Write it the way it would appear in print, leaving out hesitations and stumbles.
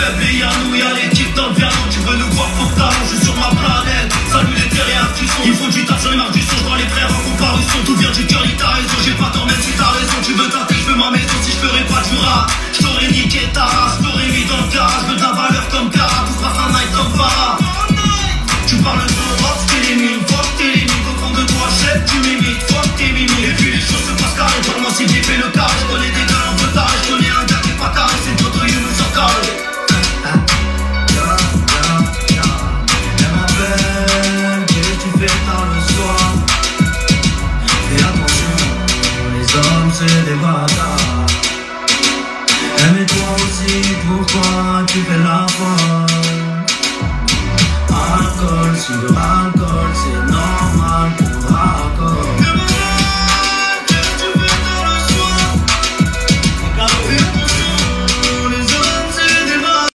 faibles et y'a nous, y'a l'équipe dans le piano. Tu veux nous voir pour talent, je suis sur ma planète. Salut les terriens qui sont. Il faut du taf, j'en ai marre du son, je vois les frères en comparution. Tout vient du cœur, il t'a raison, j'ai pas tort même si t'as raison. Tu veux tâter, je veux ma maison, si je ferais pas du rap. Je t'aurais niqué ta race, je t'aurais mis dans le garage. Je veux de la valeur comme Cara, tout passe un night comme para. Tu parles de rap, t'es les mines, fuck t'es les mines. Au fond de toi, chef, tu m'imites, fuck t'es mimiques. Et puis les choses se passent carré, pour moi c'est bien fait le carré. Je connais des gars un peu tard, je connais un gars qui est pas carré. C'est Toto, il nous sort carré. Elle m'appelle, qu'est-ce que tu fais tard le soir? Fais attention, les hommes c'est des bâtards. Mais toi aussi, pourquoi tu fais la folle? Alcool sur alcool, c'est normal.